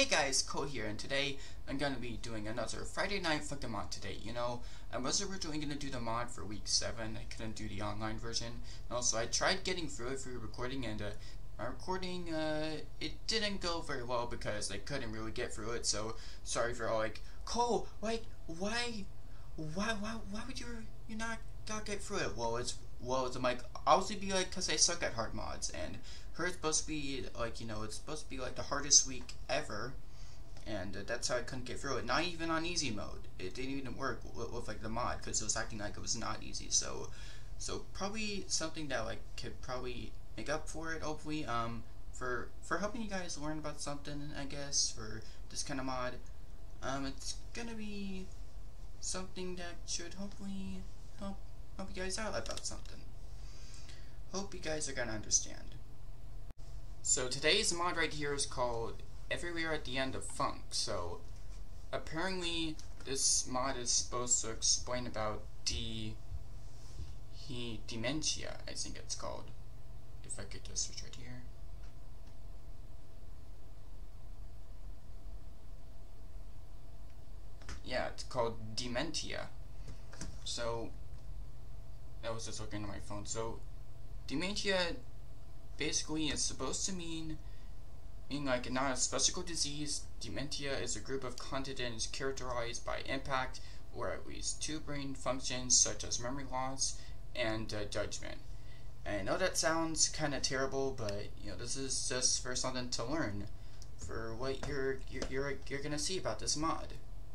guys, Cole here, and today I'm going to be doing another Friday Night Funkin' mod today. You know, I was originally going to do the mod for week 7, I couldn't do the online version, and also I tried getting through it for recording, and my recording, it didn't go very well because I couldn't really get through it, so sorry for all, like, Cole, like, why would you not get through it? Well, it's like, obviously be like, because I suck at hard mods, and hers supposed to be, like, you know, it's supposed to be, like, the hardest week ever, and that's how I couldn't get through it. Not even on easy mode. It didn't even work with like, the mod, because it was acting like it was not easy, so probably something that, like, could probably make up for it, hopefully, for helping you guys learn about something, I guess, for this kind of mod. It's gonna be something that should hopefully help you guys out about something. Hope you guys are gonna understand. So today's mod right here is called Everywhere at the End of Funk. So apparently this mod is supposed to explain about dementia, I think it's called. If I could just search right here. Yeah, it's called dementia. So I was just looking at my phone. So dementia basically is supposed to mean like not a specific disease. Dementia is a group of conditions characterized by impact or at least 2 brain functions such as memory loss and judgment. And I know that sounds kind of terrible, but you know, this is just for something to learn for what you're gonna see about this mod.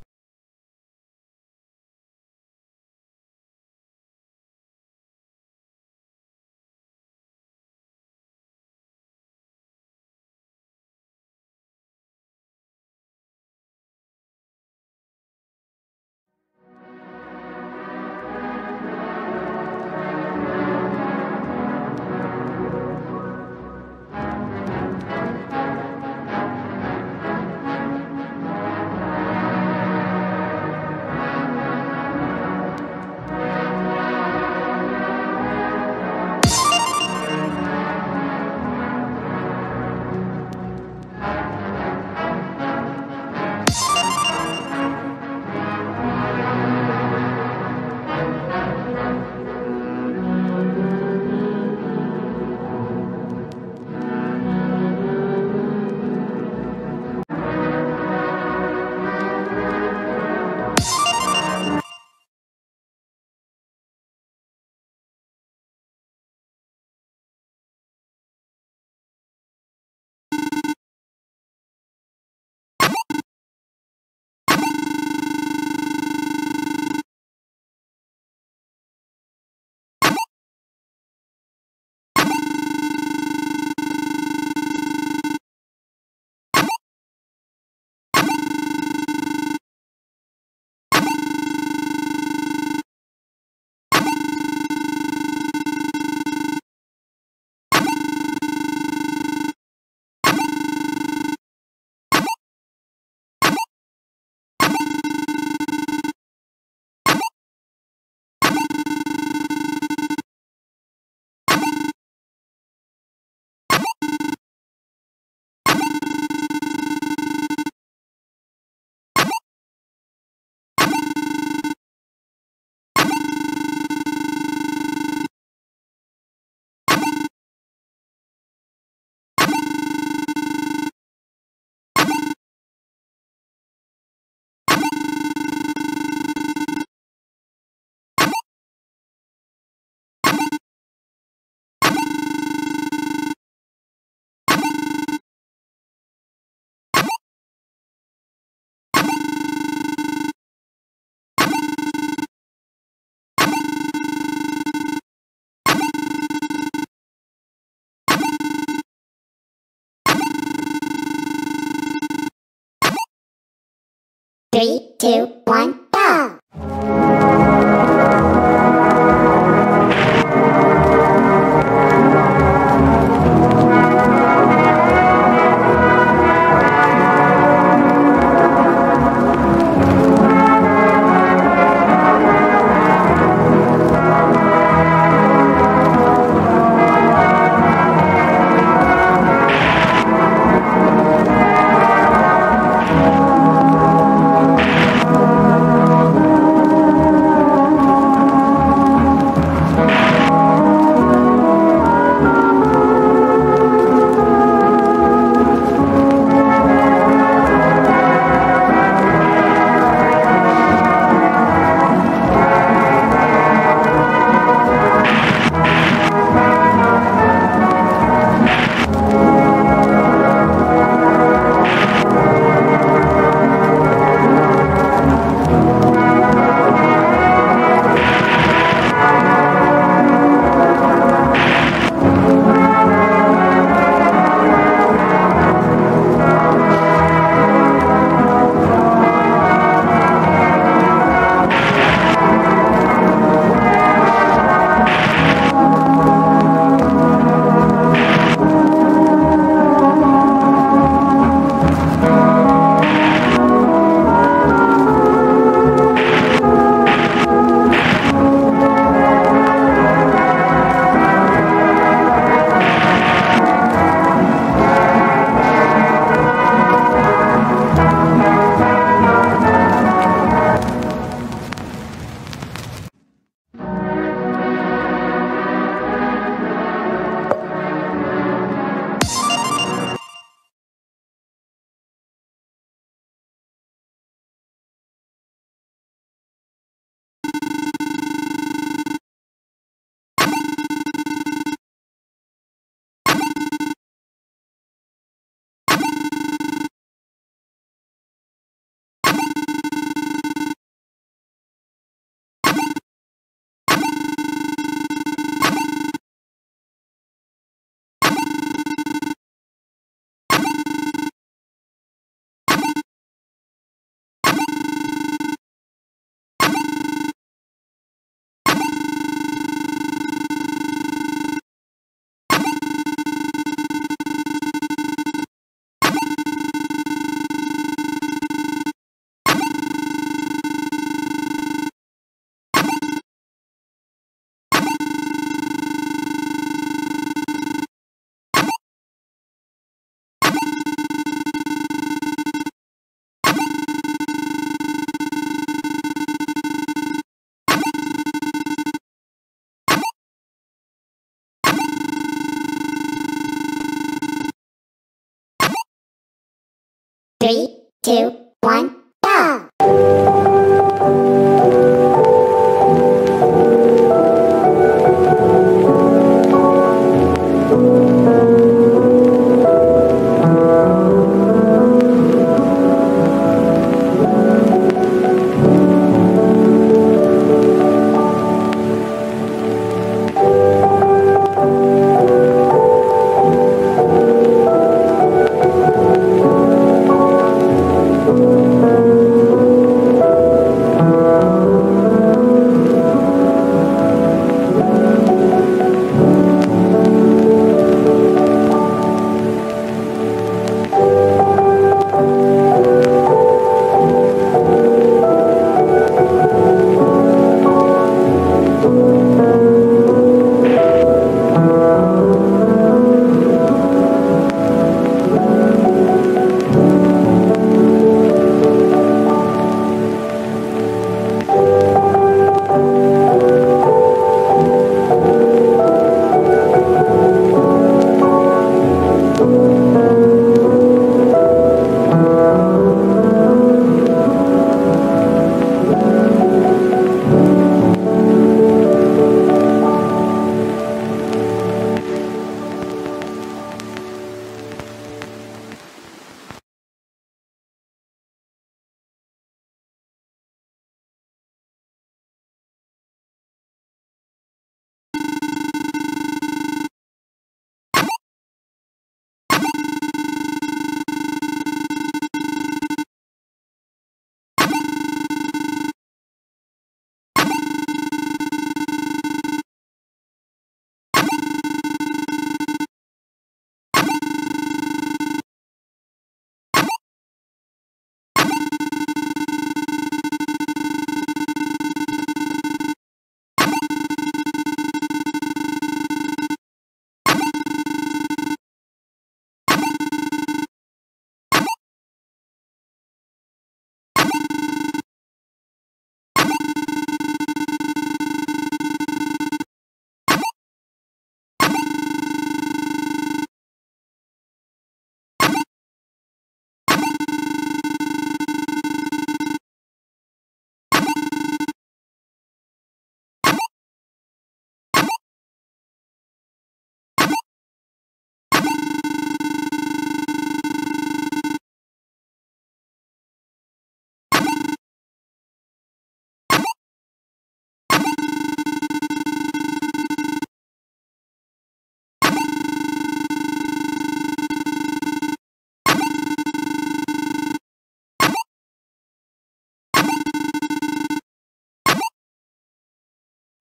Three, two, one, go!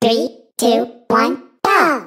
3, 2, 1, go!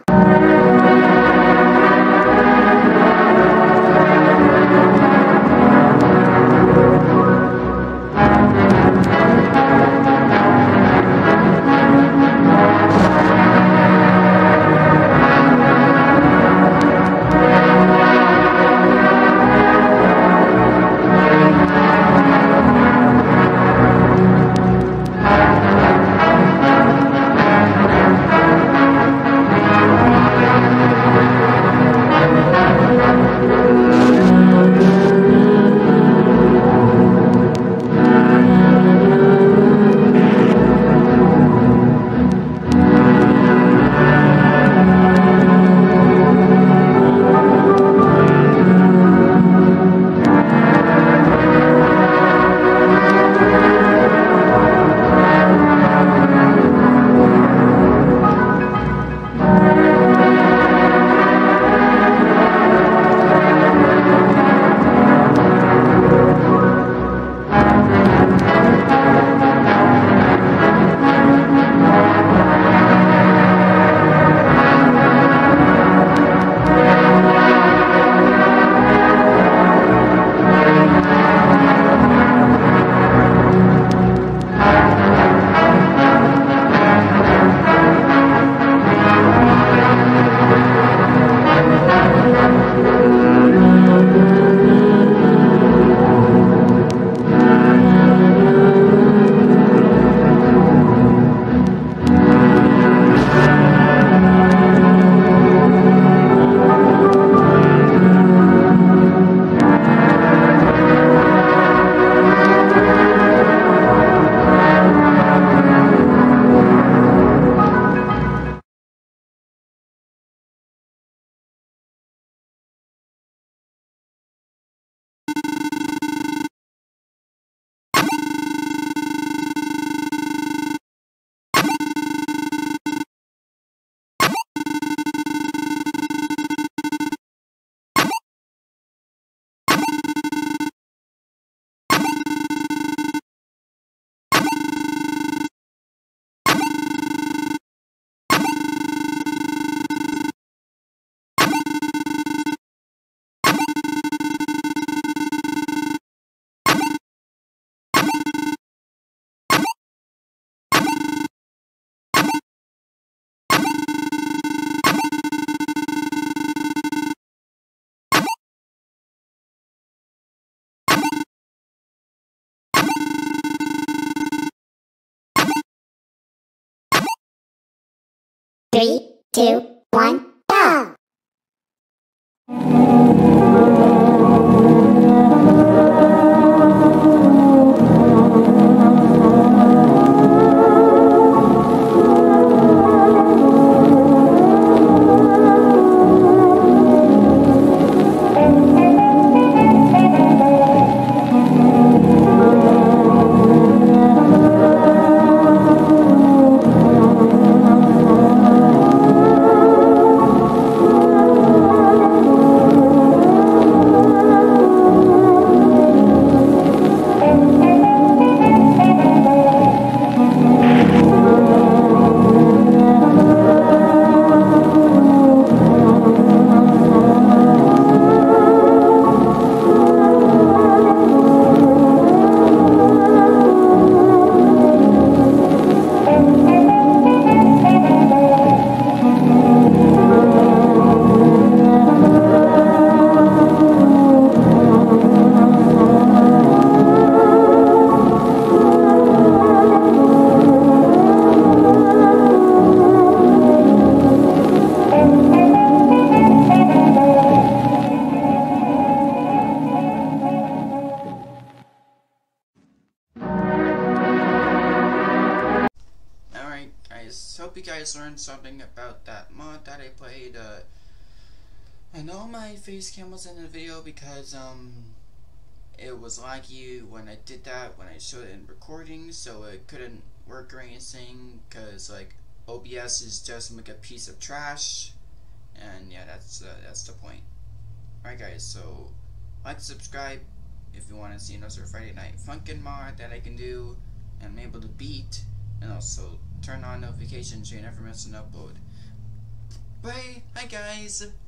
Three, two, one, go! Hope you guys learned something about that mod that I played. I know my face cam was in the video because it was laggy when I did that, when I showed it in recording, so it couldn't work or anything, because like OBS is just like a piece of trash, and yeah, that's the point. Alright guys, so like, subscribe if you want to see another Friday Night Funkin' mod that I can do and I'm able to beat, and also turn on notifications so you never miss an upload. Bye! Hi guys!